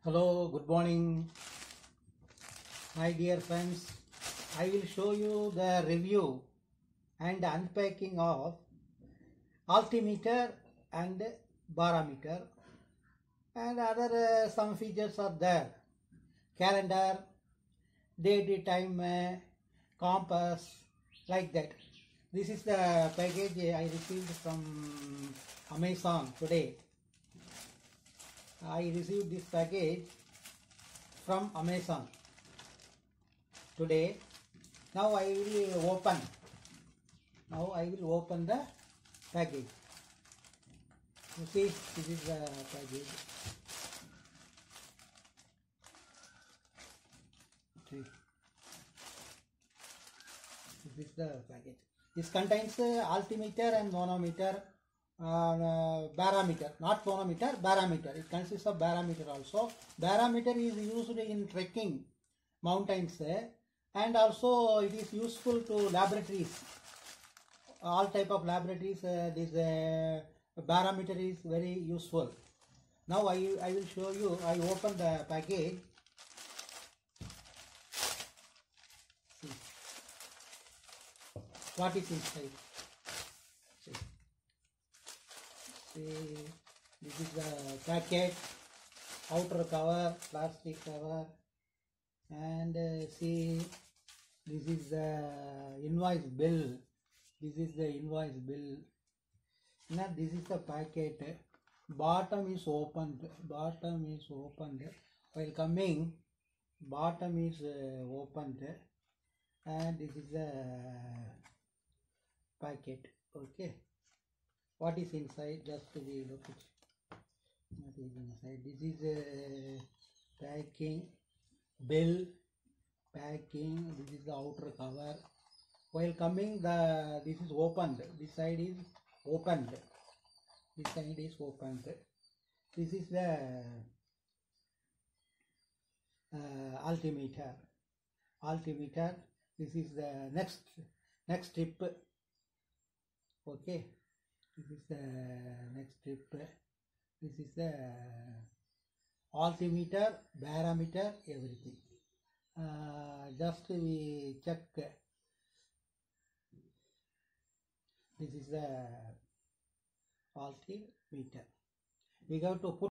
Hello, good morning, my dear friends. I will show you the review and unpacking of altimeter and barometer, and other some features are there: calendar, date, time, compass, like that. This is the package I received from Amazon today. I received this package from Amazon today. Now I will open. The package. You see, this is the package. See, this is the package. This contains altimeter and manometer, barometer, not manometer, barometer. It consists of barometer also. Barometer is used in trekking mountains, and also it is useful to laboratories. All type of laboratories, this barometer is very useful. Now I will show you. I open the package. See what is inside. See, this is the packet, outer cover, plastic cover, and see, this is the invoice bill. This is the invoice bill. Now this is the packet. Bottom is opened. While coming, bottom is opened, and this is the packet. Okay. What is inside? Just we look at what is inside. This is packing, bill, packing. This is the outer cover. While coming, this is opened. This side is opened. This side is opened. This is the altimeter. This is the next strip. Okay. This is the next strip. This is the altimeter, barometer, everything. Just we check. This is the altimeter. We have to put